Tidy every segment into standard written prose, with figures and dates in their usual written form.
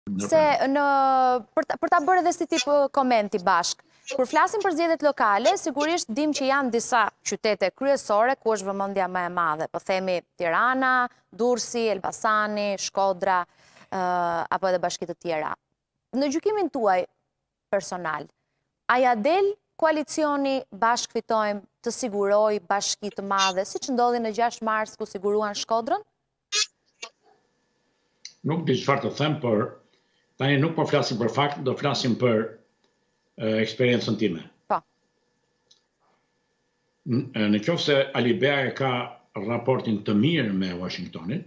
Për ta bërë edhe si tip komenti bashk, kur flasim për zgjedhjet lokale, sigurisht dim që janë disa qytete kryesore ku është vëmendja më e madhe, po themi Tirana, Durrësi, Elbasani, Shkodra, apo edhe bashki të tjera. Në gjykimin tuaj personal, a ja del koalicioni Bashk Fitojmë të siguroj bashki të madhe, siç ndodhi në 6 mars ku siguruan Shkodrën? Nuk di çfarë të them, por tani nuk po flasim për fakt, do flasim për eksperiencën time. Po. Në qoftë se Ali Bea e ka raportin të mirë me Washingtonin,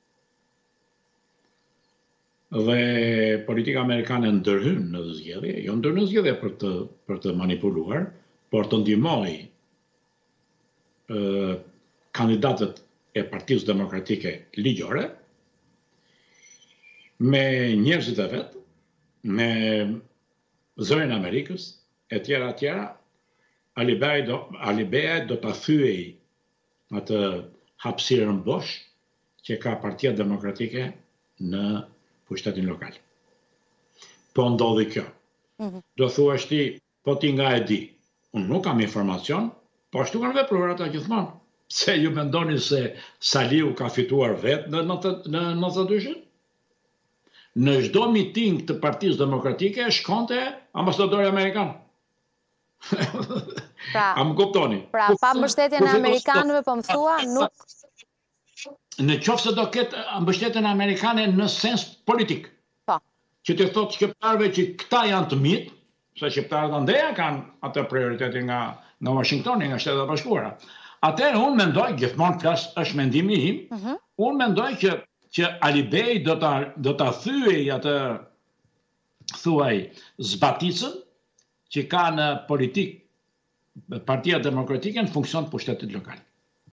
dhe politika amerikane ndërhyn në zgjedhje, jo ndër në zgjedhje për të manipuluar, por të ndihmoj kandidatët e Partisë Demokratike ligjore, me njerëzit e vet, me zërin e Amerikës, e tjera, Ali Bea do ta thyej atë hapësirën bosh që ka Partia Demokratike në pushtetin lokal. Po ndodhi kjo. Do thuash ti, po ti nga e di. Unë nuk kam informacion, po ashtu kanë vepruar ata gjithmonë. Pse ju mendoni se Saliu ka fituar vetë në 92-shin? Në çdo miting të Partisë Demokratike shkonte ambasadori amerikan. A më kuptoni? Pra, pa mbështetjen e amerikanëve, po më thua, nuk... Në qoftë se do ketë mbështetjen amerikane në sens politik. Po. Që të thotë shqiptarëve që këta janë të mitë, se shqiptarët andeja kanë atë prioritetin nga Washingtoni, nga Shtetet e Bashkuara. Atëherë unë mendoj, gjithmonë flas, është mendimi im, unë mendoj që Ali Bej do ta thyej atë thuaj zbaticën që ka në politik Partia Demokratike në funksion të pushtetit lokal.